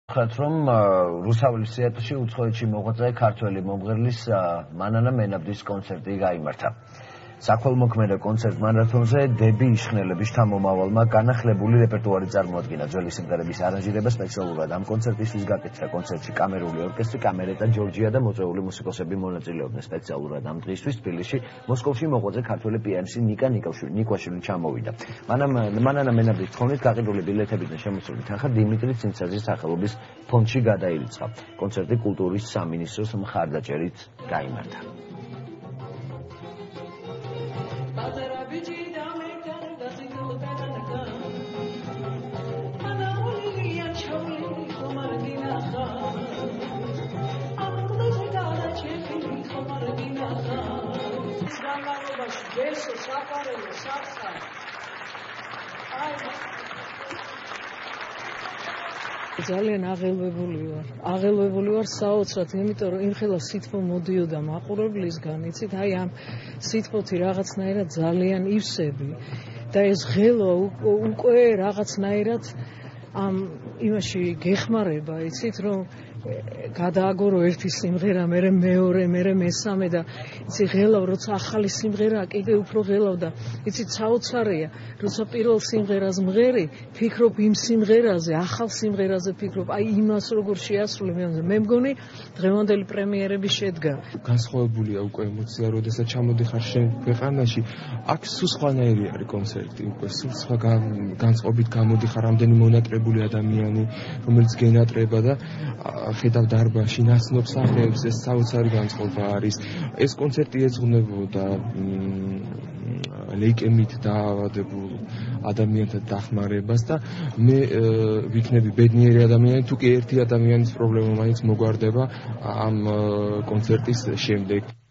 რომ რუსაულის თეატრში უცხოეთში მოღვაწე ქართველი მომღერლის მანანა მენაბდის კონცერტი გაიმართა. საქველმოქმედო კონცერტ მარათონზე დები იშხნელების შთამომავალმა განახლებული რეპერტუარი წარმოადგინა. ძველი სიმღერების არანჟირება სპეციალურად ამ კონცერტისთვის გაკეთდა. კონცერტში კამერული ორკესტრი, კამერეტა, ჯორჯია და მოწვეული მუსიკოსები მონაწილეობდნენ. სპეციალურად ამ დღისთვის თბილისში, მოსკოვში მოღვაწე ქართველი პიანისტი ნიკა ნიკვაშვილი ჩამოვიდა. მანანა მენაბდის თხოვნით გაყიდული ბილეთებიდან შემოსული თანხა დიმიტრი ცინცაძის სახელობის ფონდში გადაირიცხა. კონცერტი კულტურის სამინისტროს მხარდაჭერით გაიმართა. ძალიან აღელვებული ვარ საოცრად, იმიტომ რომ იმხელა სითბო მოდიოდა მაყურებლისგან, იცით, აი ამ სითბოთი რაღაცნაირად ძალიან ივსები და ეს ღელვა უკვე რაღაცნაირად ამ იმაში გეხმარება, იცით, რომ გადააგორო ერთი სიმღერა, მერე მეორე, მერე მესამე და იცი ღელავ, როცა ახალი სიმღერაა, კიდე უფრო ღელავ და იცით, საოცარია, როცა პირველ სიმღერას მღერი, ფიქრობ იმ სიმღერაზე, ახალ სიმღერაზე ფიქრობ, აი იმას როგორ შეასრულე, მე მგონი დღევანდელი პრემიერები შედგა. განსხვავებულია უკვე ემოცია, როდესაც ჩამოდიხარ შენ ქვეყანაში, აქ სულ სხვანაირი არის კონცერტი, უკვე სულ სხვა განწყობით გამოდიხარ, რამდენი მონატრებული ადამიანი, რომელიც გენატრება და ხედავ დარბაზში ნაცნობ სახეებს, ეს საოცარი განწყობა არის. ეს კონცერტი ეძღვნებოდა ლეიკემიით დაავადებულ ადამიანთა დახმარებას და მე ვიქნები ბედნიერი ადამიანი, თუ კი ერთი ადამიანის პრობლემა მაინც მოგვარდება ამ კონცერტის შემდეგ.